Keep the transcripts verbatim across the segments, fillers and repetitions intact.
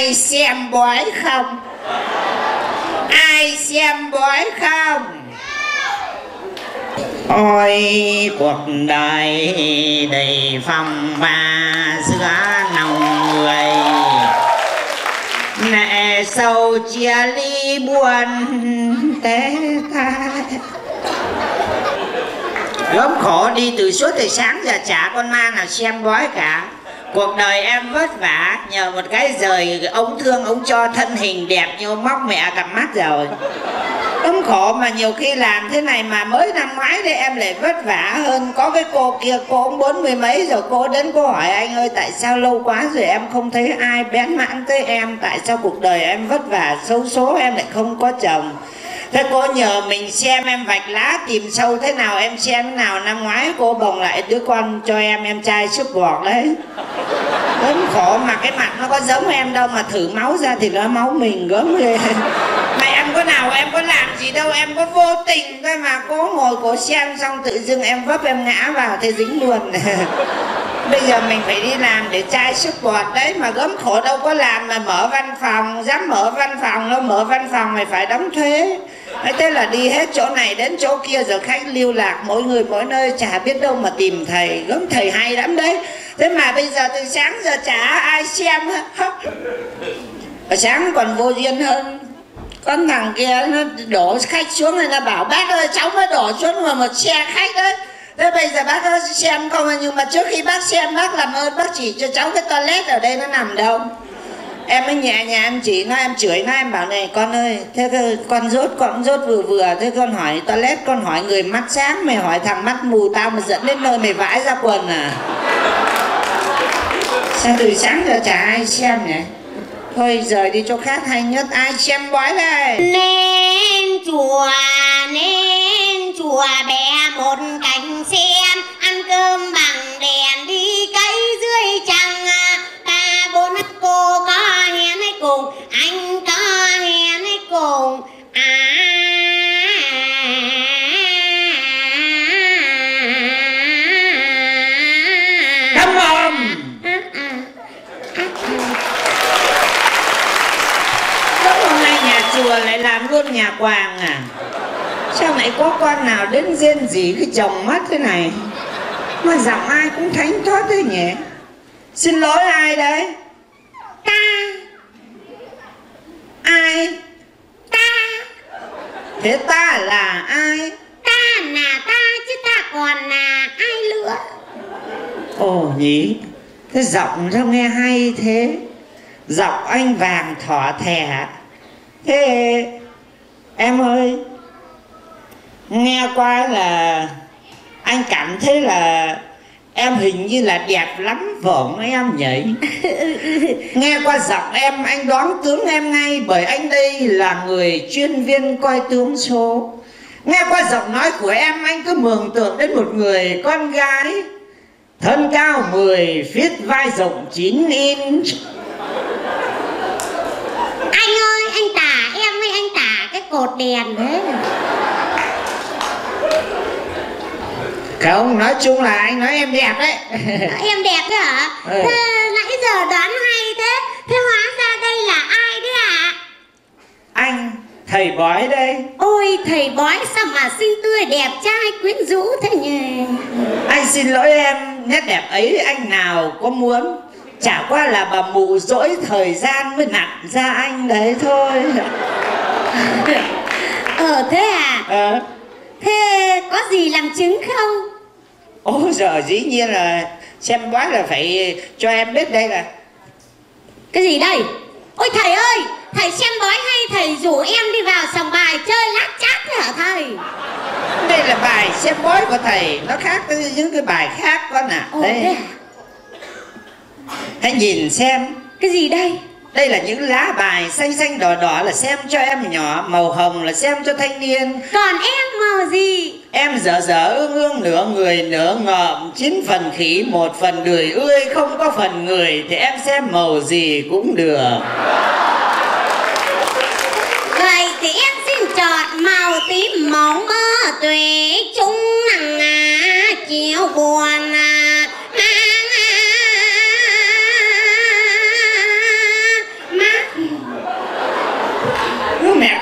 Ai xem bói không? Ai xem bói không? Ôi cuộc đời đầy phong ba giữa lòng người, nệ sâu chia ly buồn thế tha. Gớm khổ đi từ suốt từ sáng giờ chả con ma nào xem bói cả. Cuộc đời em vất vả nhờ một cái rời ông thương ông cho thân hình đẹp như ông móc mẹ cặp mắt rồi. Gớm khổ mà nhiều khi làm thế này mà mới năm ngoái đấy em lại vất vả hơn. Có cái cô kia cô cũng bốn mươi mấy rồi, cô đến cô hỏi anh ơi tại sao lâu quá rồi em không thấy ai bén mãn tới em, tại sao cuộc đời em vất vả xấu số em lại không có chồng. Thế cô nhờ mình xem em vạch lá tìm sâu thế nào em xem thế nào. Năm ngoái cô bồng lại đứa con cho em, em trai sức bọt đấy. Gớm khổ mà cái mặt nó có giống em đâu mà thử máu ra thì nó máu mình gớm ghê. Mà em có nào em có làm gì đâu, em có vô tình thôi mà. Cô ngồi cô xem xong tự dưng em vấp em ngã vào thế dính luôn. Bây giờ mình phải đi làm để chai sức bọt đấy. Mà gớm khổ đâu có làm mà mở văn phòng. Dám mở văn phòng đâu, mở văn phòng mày phải đóng thuế. Thế là đi hết chỗ này đến chỗ kia, giờ khách lưu lạc mỗi người mỗi nơi, chả biết đâu mà tìm thầy. Gớm thầy hay lắm đấy. Thế mà bây giờ từ sáng giờ chả ai xem. Ở sáng còn vô duyên hơn. Con thằng kia nó đổ khách xuống rồi nó bảo bác ơi cháu mới đổ xuống vào một xe khách đấy. Thế bây giờ bác có xem không? Nhưng mà trước khi bác xem bác làm ơn bác chỉ cho cháu cái toilet ở đây nó nằm đâu. Em mới nhẹ nhàng em chỉ nó, em chửi nó, em bảo này con ơi, thế con rốt con rốt vừa vừa, thế con hỏi toilet, con hỏi người mắt sáng, mày hỏi thằng mắt mù tao mà dẫn đến nơi mày vãi ra quần à. Sao từ sáng giờ chả ai xem nhỉ? Thôi rời đi chỗ khác hay nhất. Ai xem bói đây? Nên chùa, nên chùa bè một cành sen, ăn cơm bằng đèn đi cấy dưới trăng. Ta bốn cô có hẹn hay cùng, anh có hẹn hay cùng. À Come on. Hôm nay nhà chùa lại làm luôn nhà quàng à? Sao lại có con nào đến rên rỉ cái chồng mắt thế này? Mà giọng ai cũng thánh thót thế nhỉ? Xin lỗi ai đấy? ta. Ai? Ta. Thế ta là ai? Ta là ta chứ ta còn là ai nữa. Ồ nhỉ? Thế giọng sao nghe hay thế? Giọng anh vàng thỏ thẻ. Thế em ơi, nghe qua là anh cảm thấy là em hình như là đẹp lắm vổng em nhỉ? Nghe qua giọng em anh đoán tướng em ngay, bởi anh đây là người chuyên viên coi tướng số. Nghe qua giọng nói của em anh cứ mường tượng đến một người con gái thân cao mười feet, vai rộng chín inch. Anh ơi, anh tả em với anh tả cái cột đèn thế. Không, nói chung là anh nói em đẹp đấy. Em đẹp đấy hả? Ừ. Thế nãy giờ đoán hay thế. Thế hóa ra đây là ai đấy ạ? À? Anh, thầy bói đây. Ôi, thầy bói sao mà xinh tươi đẹp trai quyến rũ thế nhỉ? Anh xin lỗi em, nét đẹp ấy anh nào có muốn. Chả qua là bà mụ dỗi thời gian mới nặn ra anh đấy thôi. Ờ thế à? Ờ. Thế có gì làm chứng không? Ôi giờ dĩ nhiên là xem bói là phải cho em biết đây là cái gì đây? Ôi thầy ơi, thầy xem bói hay thầy rủ em đi vào sòng bài chơi lát chát thế hả thầy? đây là bài xem bói của thầy, nó khác với những cái bài khác con ạ. À. Đây. Hãy nhìn xem. Cái gì đây? Đây là những lá bài xanh xanh đỏ đỏ là xem cho em nhỏ, màu hồng là xem cho thanh niên. Còn em màu gì? Em dở dở ương ương, nửa người nửa ngợm, chín phần khỉ một phần đười ươi, không có phần người thì em xem màu gì cũng được. Vậy thì em xin chọn màu tím màu mơ tuệ, chúng nắng à, chiều buồn à. Má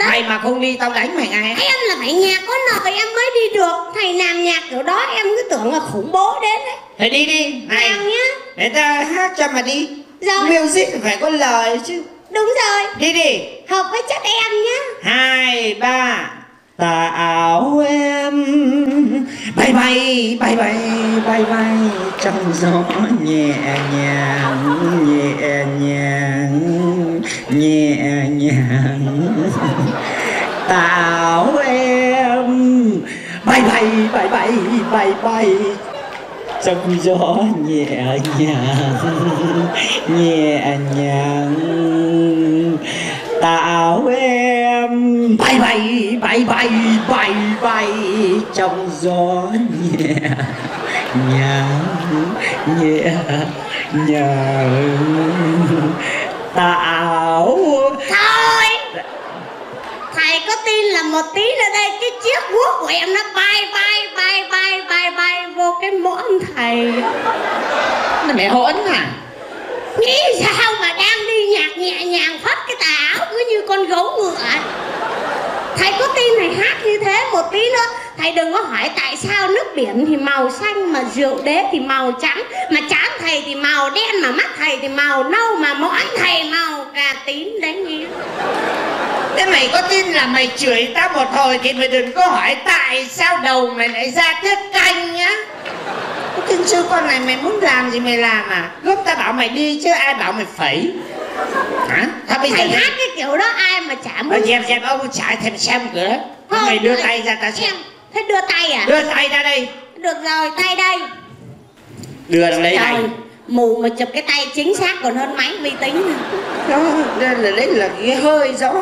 đấy. Mày mà không đi tao đánh mày ngay. Em là phải nhạc có nợ em mới đi được. Thầy làm nhạc kiểu đó em cứ tưởng là khủng bố đến đấy. Thầy đi đi. Này nào nhá. để ta hát cho mà đi. Rồi. Music phải có lời chứ. Đúng rồi. Đi đi. Hợp với chất em nhá. Hai ba. Tà áo em bay bay bay bay bay bay trong gió nhẹ nhàng nhẹ nhàng nhẹ nhàng. Tà áo em bay bay bay bay bay bay trong gió nhẹ nhàng nhẹ nhàng. Tà áo em bay bay bay bay bay bay trong gió nhẹ nhàng nhẹ nhàng. Tà áo thôi. Thầy có tin là một tí nữa đây cái chiếc guốc của em nó bay bay bay bay bay bay vô cái mõm thầy. Nó mẹ hỗn à? Nghĩ sao mà đang đi nhạc nhẹ nhàng phất cái tà áo cứ như con gấu ngựa. Thầy có tin thầy hát như thế một tí nữa. Thầy đừng có hỏi tại sao nước biển thì màu xanh mà rượu đế thì màu trắng, mà trán thầy thì màu đen, mà mắt thầy thì màu nâu, mà mõm thầy màu cà tím đấy nghe. Thế mày có tin là mày chửi tao một hồi thì mày đừng có hỏi tại sao đầu mày lại ra tiết canh nhá. Kinh sư con này mày muốn làm gì mày làm à? Lúc tao bảo mày đi chứ ai bảo mày phẩy. Hả? Thôi bây giờ Thầy hát cái kiểu đó ai mà chả muốn. Xem xem ông chạy thêm xem cửa đó. Thôi, mày đưa tay ra ta xem. Thế đưa tay à? Đưa tay ra đây. Được rồi, tay đây. Đưa lên đây này. Mù mà chụp cái tay chính xác còn hơn máy vi tính. Đó, đây là đấy là cái hơi gió.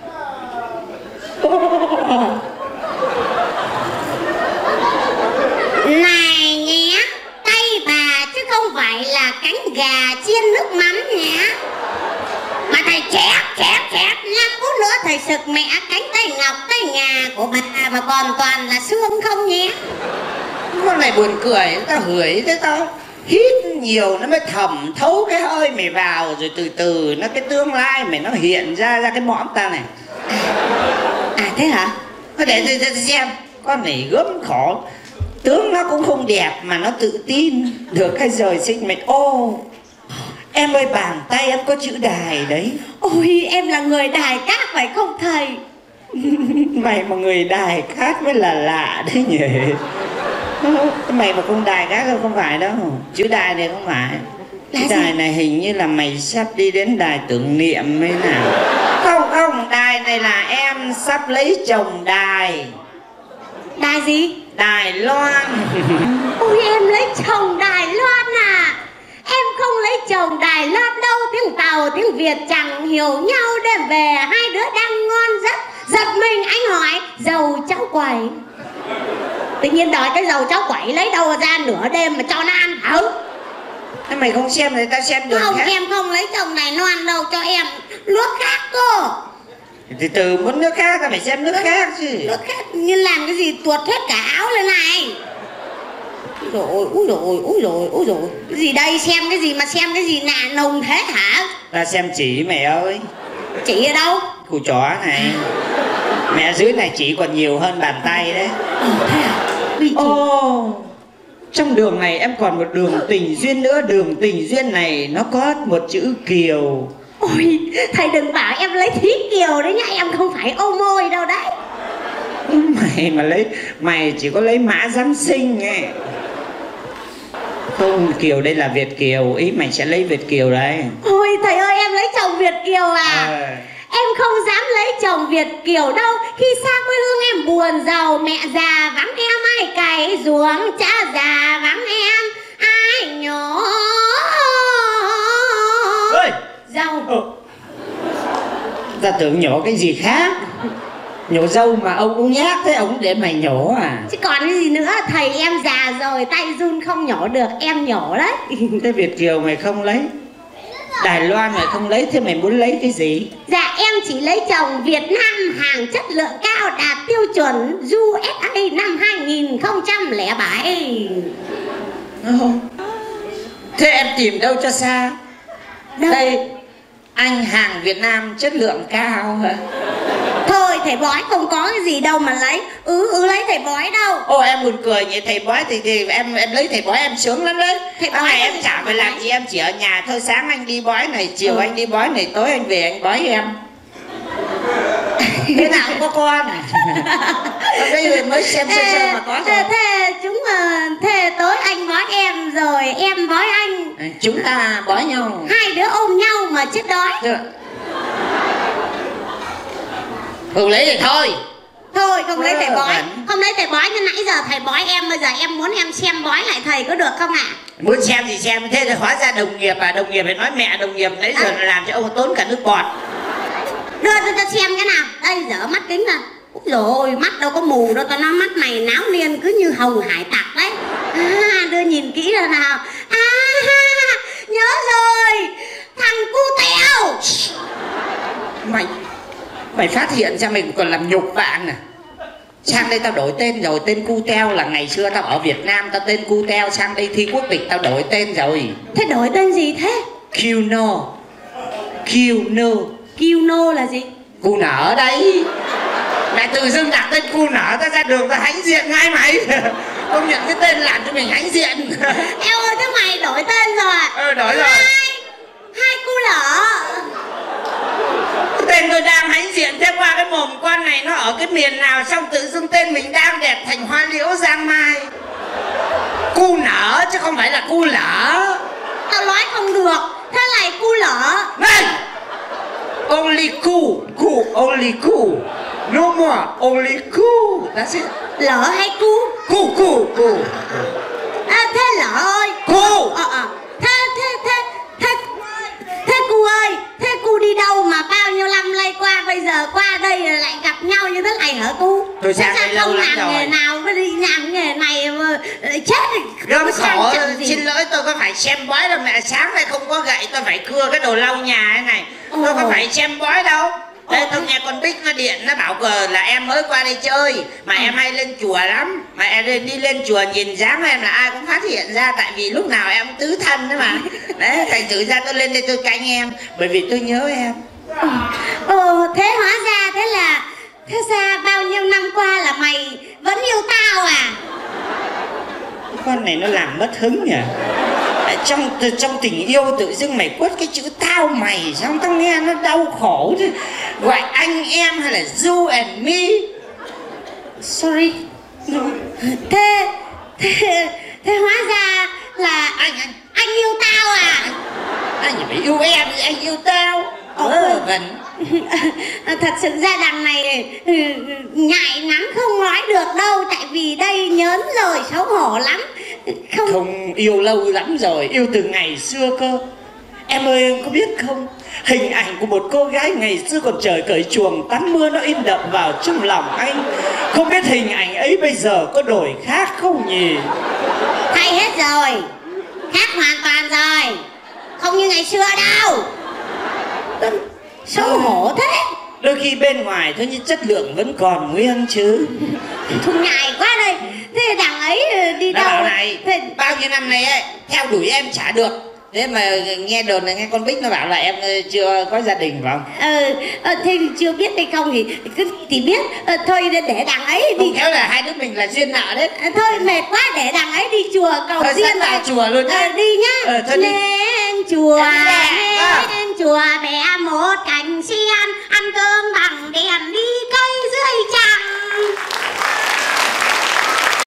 Này nhé, tay bà chứ không phải là cánh gà chiên nước mắm nhé. Mà thầy chép chép chép năm phút nữa thầy sực mẹ cánh tay ngọc tay ngà của bà mà còn toàn là xương không nhé. Con này buồn cười, tao hửi thế tao hít nhiều nó mới thẩm thấu cái hơi mày vào, rồi từ từ nó cái tương lai mày nó hiện ra ra cái mõm ta này. À thế hả? Để, để, để xem con này gớm khổ, tướng nó cũng không đẹp mà nó tự tin được cái rời sinh mày. Ô em ơi, bàn tay em có chữ đài đấy. Ôi em là người đài cát phải không thầy? Mày mà người đài cát mới là lạ đấy nhỉ. Mày mà không đài cát đâu, không phải đâu. Chữ đài này không phải. Chữ đài này hình như là mày sắp đi đến đài tưởng niệm mới nào. Không không, đài này là em sắp lấy chồng đài. Đài gì? Đài Loan. Ôi em lấy chồng Đài Loan à? Em không lấy chồng Đài Loan đâu. Tiếng Tàu tiếng Việt chẳng hiểu nhau. Đêm về hai đứa đang ngon giấc, giật mình anh hỏi dầu cháu quẩy. Tự nhiên đòi cái dầu cháu quẩy lấy đâu ra nửa đêm mà cho nó ăn thử. Thế mày không xem thì tao xem đường không, khác. Không, em không lấy chồng Đài Loan đâu, cho em nước khác cơ. Thì từ muốn nước khác tao phải xem nước, nước khác chứ. Nước khác như làm cái gì tuột hết cả áo lên này. Úi dồi, úi dồi, úi dồi, úi dồi. Cái gì đây, xem cái gì mà xem cái gì nạ nồng thế hả? Ta xem chỉ mẹ ơi. Chỉ ở đâu? Củ chó này. Mẹ dưới này chỉ còn nhiều hơn bàn tay đấy. Ồ, trong đường này em còn một đường tình duyên nữa. Đường tình duyên này nó có một chữ Kiều. Ôi, thầy đừng bảo em lấy Thí Kiều đấy nhá. Em không phải ô môi đâu đấy. Mày mà lấy, mày chỉ có lấy Mã Giám Sinh ấy. Không, Kiều đây là Việt Kiều. Ý mày sẽ lấy Việt Kiều đấy. Ôi thầy ơi, em lấy chồng Việt Kiều à? À. Em không dám lấy chồng Việt Kiều đâu. Khi xa quê hương em buồn giàu, mẹ già vắng em ai cày ruộng, cha già vắng em ai nhổ dâu. Ừ. Ta tưởng nhổ cái gì khác. Nhổ dâu mà ông cũng nhát thế, ông để mày nhổ à? Chứ còn cái gì nữa, thầy em già rồi tay run không nhổ được, em nhổ đấy. Thế Việt Kiều mày không lấy, Đài Loan mày không lấy, thế mày muốn lấy cái gì? Dạ em chỉ lấy chồng Việt Nam hàng chất lượng cao đạt tiêu chuẩn u ét a năm hai nghìn không trăm lẻ bảy. Thế em tìm đâu cho xa? Đâu? Đây, anh hàng Việt Nam chất lượng cao hả? Thôi thầy bói không có cái gì đâu mà lấy. Ừ ừ lấy thầy bói đâu. Ô em buồn cười nhỉ, thầy bói thì, thì em em lấy thầy bói em sướng lắm đấy. Thầy bói ngày em chả phải làm gì, em chỉ ở nhà thôi. Sáng anh đi bói này, chiều ừ. anh đi bói này, tối anh về anh bói em. Thế nào cũng có con. Ở đây mới xem sơ sơ mà có thế, thế chúng thế tối anh bói em rồi em bói anh. Chúng ta bói nhau. Hai đứa ôm nhau mà chết đói. Không lấy thì thôi. Thôi không lấy thầy bói. Không lấy thầy bói như nãy giờ thầy bói em, bây giờ em muốn em xem bói lại thầy có được không ạ? À? Muốn xem thì xem, thế thì hóa ra đồng nghiệp à, đồng nghiệp phải nói mẹ đồng nghiệp nãy giờ à. Làm cho ông tốn cả nước bọt. Đưa tôi cho xem cái nào. Đây dở mắt kính ra. Úi dồi ôi, mắt đâu có mù đâu, tao nói mắt mày náo niên cứ như hồng hải tặc đấy. À, đưa nhìn kỹ ra nào. À, nhớ rồi, thằng cu teo. Mày Mày phát hiện ra mình còn làm nhục bạn à? Sang đây tao đổi tên rồi, tên cu teo là ngày xưa tao ở Việt Nam tao tên cu teo, sang đây thi quốc tịch tao đổi tên rồi. Thế đổi tên gì thế? Cuno. Cuno. Cuno là gì? Cu nở đấy. Mày tự dưng đặt tên cu nở, tao ra đường tao hãnh diện ngay mày. Công nhận cái tên làm cho mình hãnh diện. Eo ơi, thế mày đổi tên rồi. Ờ đổi rồi. Hai, hai cu lở. Tên tôi đang hãnh diện, thế qua cái mồm con này nó ở cái miền nào, xong tự dưng tên mình đang đẹp thành hoa liễu giang mai. Cu nở chứ không phải là cu lở. Tao nói không được, thế này cu lở. Này, only cu, cu, only cu. No more, only cu. That's it. Lở hay cu? Cu, cu, cu. À, thế lở ơi. Cu. Ờ, ờ. Thế, thế, thế, thế, thế cu ơi, thế cu đi đâu mà bao nhiêu năm lây qua, bây giờ qua đây lại gặp nhau như thế này hả cu? Tôi sang đây lâu lắm rồi. Không làm nghề nào mới đi làm nghề này mà chết thì gớm khổ. Xin lỗi, tôi có phải xem bói đâu mẹ, sáng nay không có gậy tôi phải cưa cái đồ lau nhà thế này. Tôi Ồ. có phải xem bói đâu. Đây tôi nghe con Bích nó điện, nó bảo là em mới qua đây chơi mà ừ. em hay lên chùa lắm, mà em đi lên chùa nhìn dáng em là ai cũng phát hiện ra, tại vì lúc nào em tứ thân đấy mà. Đấy, thành thử ra tôi lên đây tôi canh em bởi vì tôi nhớ em. Ồ, thế hóa ra thế là thế ra bao nhiêu năm qua là mày vẫn yêu tao à? Con này nó làm mất hứng nhỉ. Trong trong tình yêu tự dưng mày quất cái chữ tao mày, xong tao nghe nó đau khổ chứ. Gọi anh em hay là you and me. Sorry. Thế thế thế hóa ra là anh anh anh yêu tao à? Anh, anh phải yêu em thì anh yêu tao. Ờ gần. Thật sự ra đằng này ngại lắm không nói được đâu, tại vì đây nhớn rồi xấu hổ lắm. Không không yêu lâu lắm rồi, yêu từ ngày xưa cơ. Em ơi em có biết không, hình ảnh của một cô gái ngày xưa còn trời cởi chuồng tắm mưa nó in đậm vào trong lòng anh. Không biết hình ảnh ấy bây giờ có đổi khác không nhỉ? Thay hết rồi, khác hoàn toàn rồi, không như ngày xưa đâu. Xấu hổ thế. Đôi khi bên ngoài thôi nhưng chất lượng vẫn còn nguyên chứ. Thôi ngại quá đây. Thế đằng ấy đi nó đâu? Bảo này, thế... bao nhiêu năm nay ấy, theo đuổi em chả được. Thế mà nghe đồn là nghe con Bích nó bảo là em chưa có gia đình phải không? Ờ, ờ thế thì chưa biết hay không thì cứ thì biết. Ờ, thôi để đằng ấy đi. Không khéo là hai đứa mình là duyên nợ đấy. À, thôi mệt quá, để đằng ấy đi chùa cầu thôi, duyên vào chùa luôn nhá. Ờ, đi nhá. Ờ, thôi đi. Lên chùa, lên lên chùa bẻ một cành xiên, ăn cơm bằng đèn.